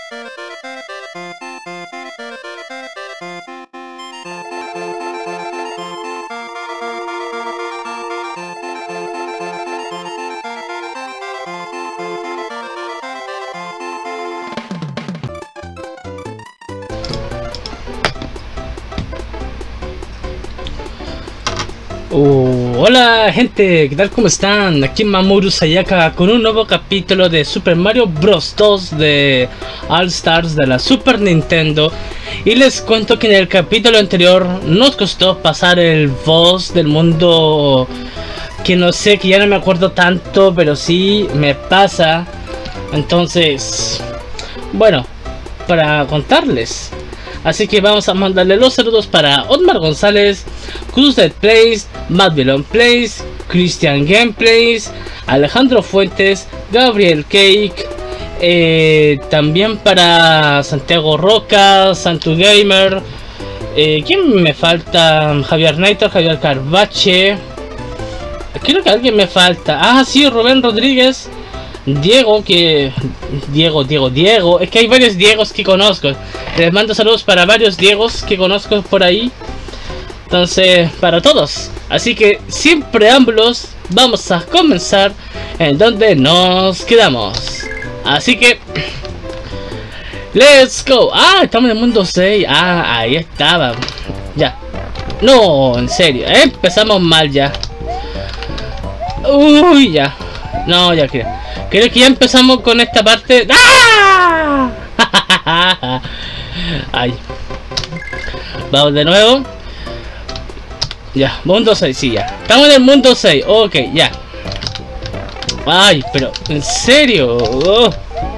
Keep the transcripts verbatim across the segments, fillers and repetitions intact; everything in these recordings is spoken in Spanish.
Uh, hola gente, ¿qué tal? ¿Cómo están? Aquí Mamoru Sayaka con un nuevo capítulo de Super Mario Bros. dos de All Stars de la Super Nintendo. Y les cuento que en el capítulo anterior nos costó pasar el boss del mundo, que no sé, que ya no me acuerdo tanto, pero sí me pasa. Entonces, bueno, para contarles. Así que vamos a mandarle los saludos para Otmar González, Cruzed Plays, Madvilon Plays, Christian Gameplays, Alejandro Fuentes, Gabriel Cake, eh, también para Santiago Roca, Santu Gamer, eh, ¿quién me falta? Javier Naito, Javier Carvache, creo que alguien me falta. Ah, sí, Rubén Rodríguez, Diego, que... Diego, Diego, Diego. Es que hay varios Diegos que conozco. Les mando saludos para varios Diegos que conozco por ahí. Entonces, para todos. Así que, sin preámbulos, vamos a comenzar en donde nos quedamos. Así que... ¡let's go! Ah, estamos en el mundo seis. Ah, ahí estaba. Ya. No, en serio. ¿eh? Empezamos mal ya. Uy, ya. No, ya creo. Creo que ya empezamos con esta parte. ¡Ah! Ay. Vamos de nuevo. Ya, mundo seis, sí, ya. Estamos en el mundo seis, ok, ya. Ay, pero, ¿en serio? Oh.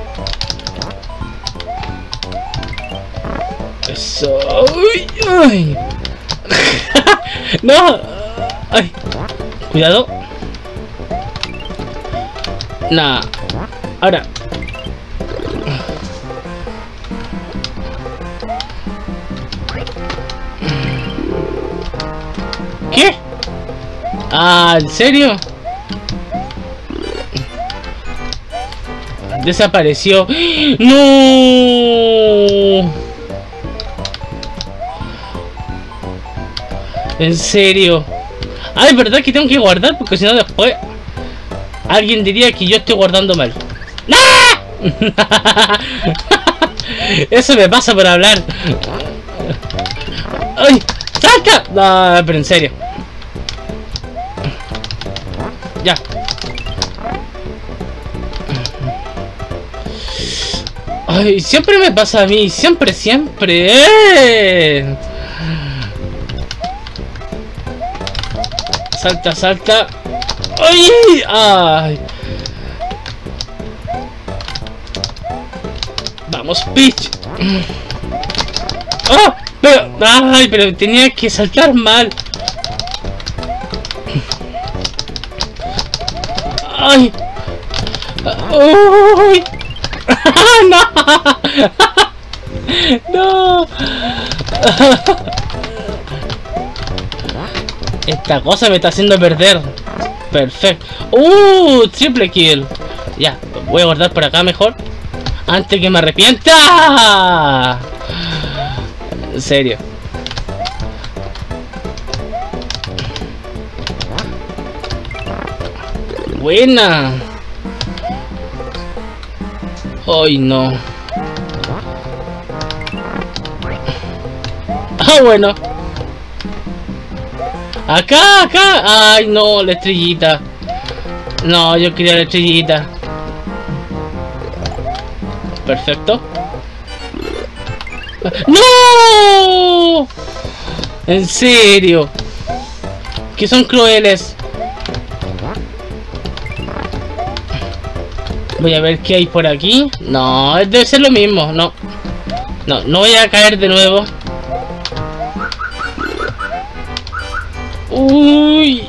Eso. Uy, ay. No. Ay. Cuidado. Nah. Ahora. ¿Qué? Ah, ¿en serio? Desapareció. ¡No! ¿En serio? Ay, ¿verdad que tengo que guardar? Porque si no después alguien diría que yo estoy guardando mal. ¡Ah! Eso me pasa por hablar. ¡Ay! ¡Salta! No, pero en serio. Ya. Ay, siempre me pasa a mí. Siempre, siempre. ¡Eh! Salta, salta. ¡Ay! ¡Ay! Vamos, Peach. ¡Oh! Pero, ¡ay! Pero tenía que saltar mal. ¡Ay! ¡Uy! ¡No! ¡No! Esta cosa me está haciendo perder. Perfecto. ¡Uh! Triple kill. Ya, voy a guardar por acá mejor, antes que me arrepienta. En serio. Buena. Ay, no. Ah, bueno. Acá, acá. Ay, no, la estrellita. No, yo quería la estrellita. Perfecto. ¡No! En serio. Que son crueles. Voy a ver qué hay por aquí. No, debe ser lo mismo. No. No, no voy a caer de nuevo. Uy.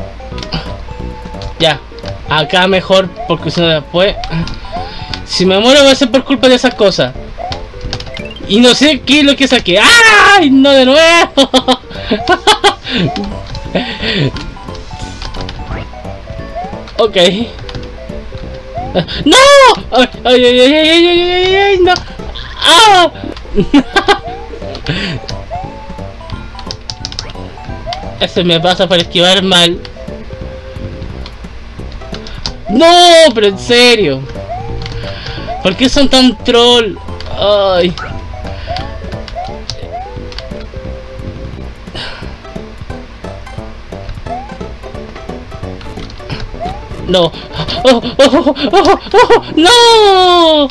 Ya. Acá mejor, porque si no después... Si me muero va a ser por culpa de esas cosas. Y no sé qué es lo que saqué. ¡Ay! ¡No de nuevo! Ok. ¡No! ¡Ay, ay, ay, ay, ay, ay, ay, ay! ¡No! ¡Ah! Eso me pasa por esquivar mal. No, pero en serio. ¿Por qué son tan troll? Ay. No. Oh, oh, oh, oh, oh, no.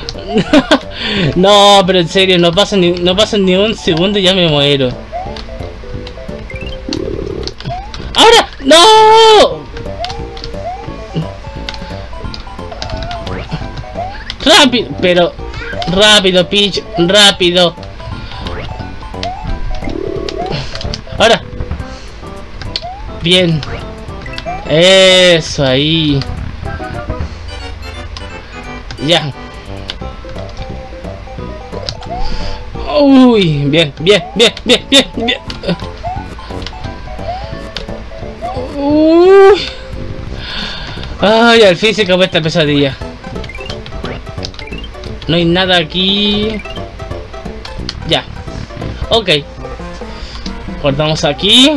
No, pero en serio, no pasa ni, no pasa ni un segundo y ya me muero. ¡Ahora! ¡No! Rápido, pero rápido, Peach, rápido. Ahora. Bien. Eso ahí. Ya. Uy, bien, bien, bien, bien, bien, bien. Uy. Ay, al fin se acabó esta pesadilla. No hay nada aquí. Ya. Ok. Guardamos aquí.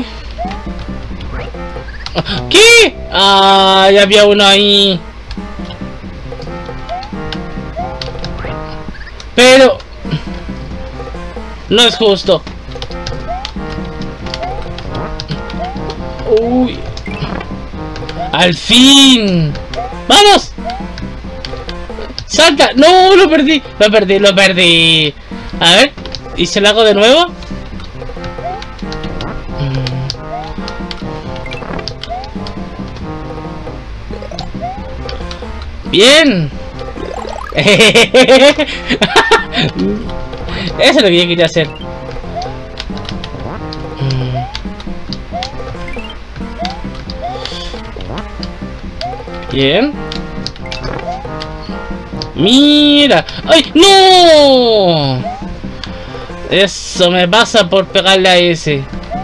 ¿Qué? Ah, ya había uno ahí. Pero no es justo. Uy. Al fin. ¡Vamos! ¡Salta! ¡No! Lo perdí. Lo perdí, lo perdí. A ver. ¿Y si lo hago de nuevo? Bien. Eso es lo que yo quería hacer. Bien. Mira. ¡Ay! ¡No! Eso me pasa por pegarle a ese.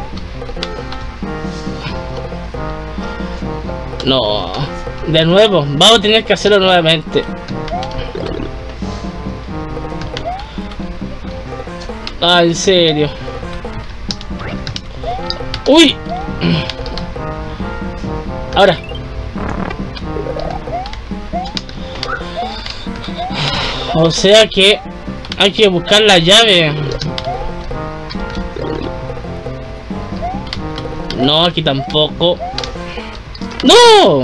No. De nuevo. Vamos a tener que hacerlo nuevamente. Ah, en serio. ¡Uy! Ahora. O sea que hay que buscar la llave. No, aquí tampoco. ¡No!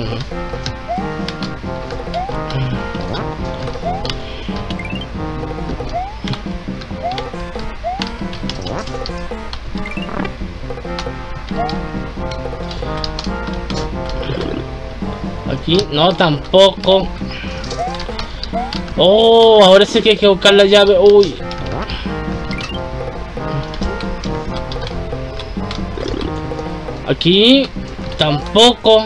Aquí, no, tampoco. Oh, ahora sí que hay que buscar la llave. Uy. Aquí tampoco.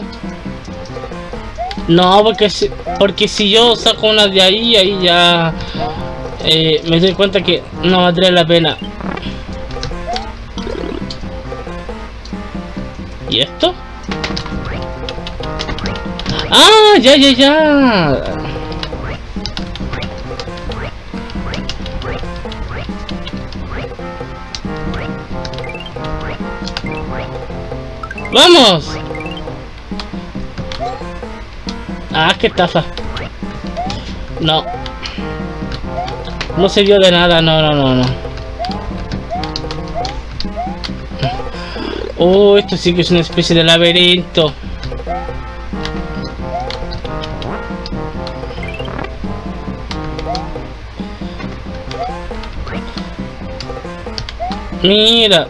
No, porque si, porque si yo saco una de ahí, ahí ya eh, me doy cuenta que no valdría la pena. ¿Y esto? ¡Ah! ¡Ya, ya, ya! ¡Vamos! Ah, qué estafa. No. No sirvió de nada, no, no, no, no. Oh, esto sí que es una especie de laberinto. Mira.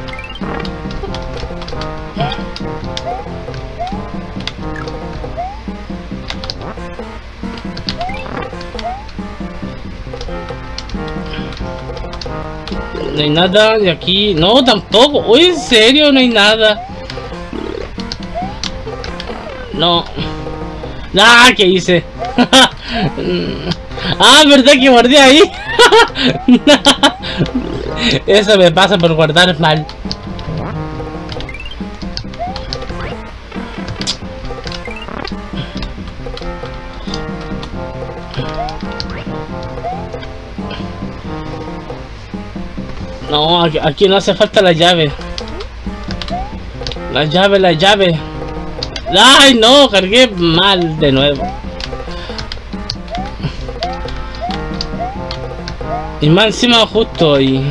No hay nada de aquí. No, tampoco. Uy, en serio, no hay nada. No. Ah, ¿qué hice? Ah, ¿verdad que guardé ahí? Eso me pasa por guardar mal. No, aquí, aquí no hace falta la llave. La llave, la llave. ¡Ay, no! Cargué mal de nuevo. Y más encima justo ahí.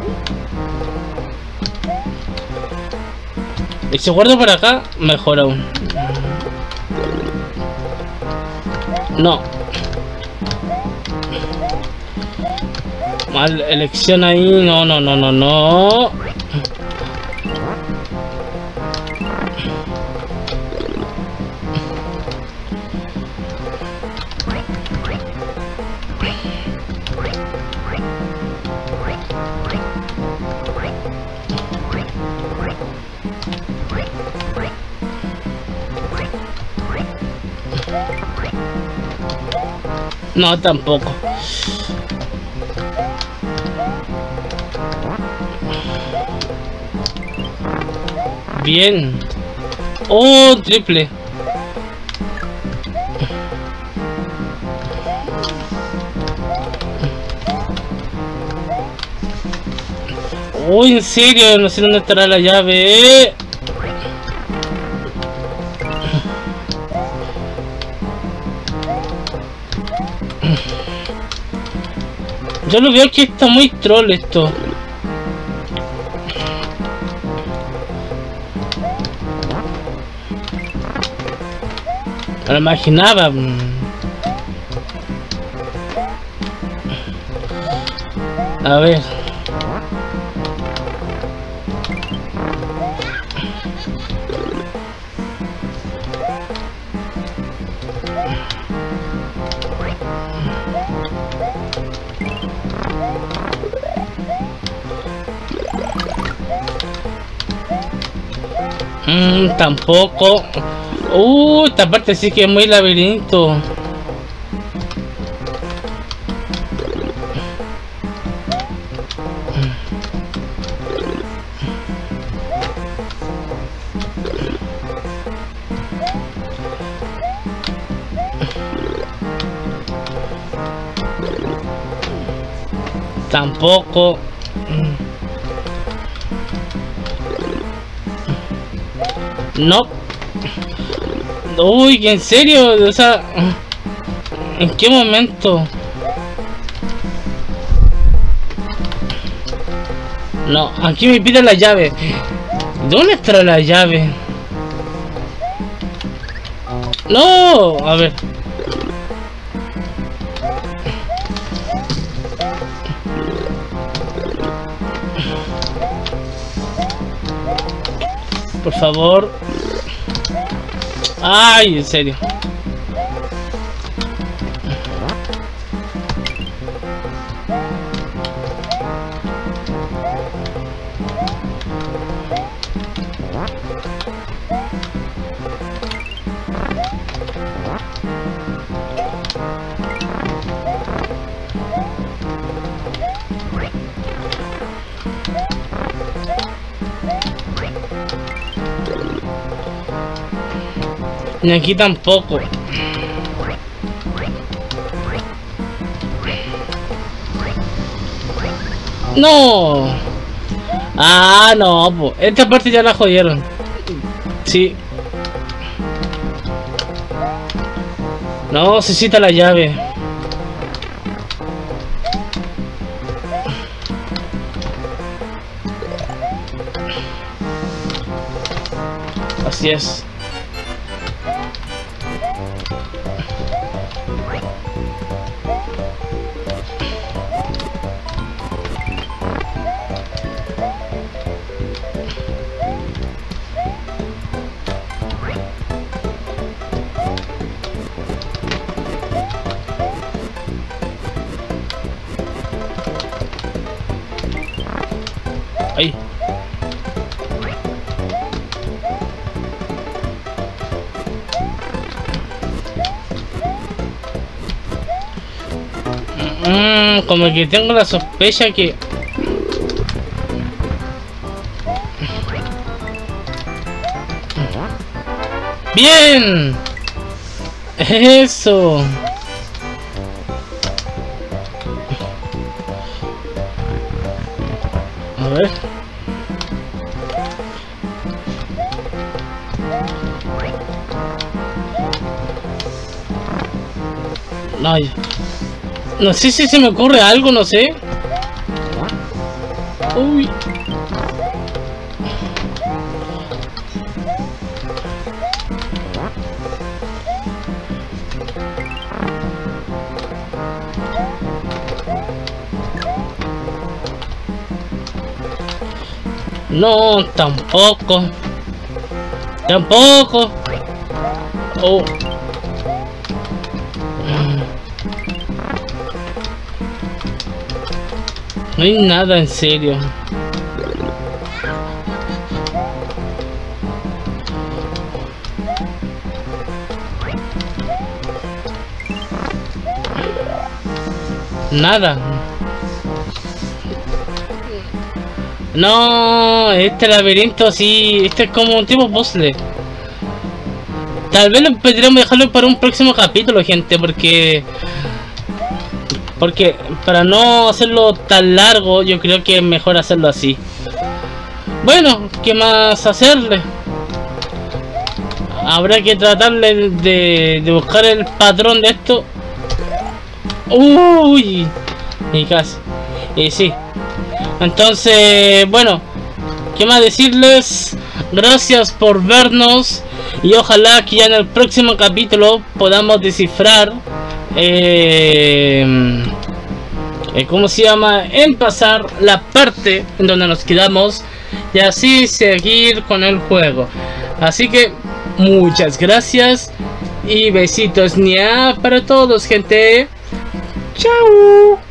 Y si guardo por acá, mejor aún. No. Mal elección ahí. No, no, no, no, no. No, tampoco. Bien. Oh, triple. Oh, en serio, no sé dónde estará la llave. Yo lo veo que está muy troll esto. Me lo imaginaba. A ver. Mmm, tampoco. Uh, esta parte sí que es muy laberinto. Tampoco. No. Uy, ¿en serio? O sea, ¿en qué momento? No, aquí me pide la llave. ¿Dónde está la llave? No, a ver. Por favor. Ay, en serio. Ni aquí tampoco. No. Ah, no, po. Esta parte ya la jodieron. Sí. No, necesita la llave. Así es. Ahí. Mm, como que tengo la sospecha que... ¡Bien! ¡Eso! A ver. No, no sé si se me ocurre algo, no sé. Uy. No, tampoco. Tampoco. Oh. No hay nada, en serio. Nada. No, este laberinto sí, este es como un tipo puzzle. Tal vez lo podríamos dejarlo para un próximo capítulo, gente, porque... Porque para no hacerlo tan largo, yo creo que es mejor hacerlo así. Bueno, ¿qué más hacerle? Habrá que tratarle de, de buscar el patrón de esto. Uy, y casi. Y sí. Entonces, bueno, ¿qué más decirles? Gracias por vernos. Y ojalá que ya en el próximo capítulo podamos descifrar eh, eh, ¿cómo se llama? En pasar la parte en donde nos quedamos y así seguir con el juego. Así que muchas gracias y besitos ña para todos, gente. Chao.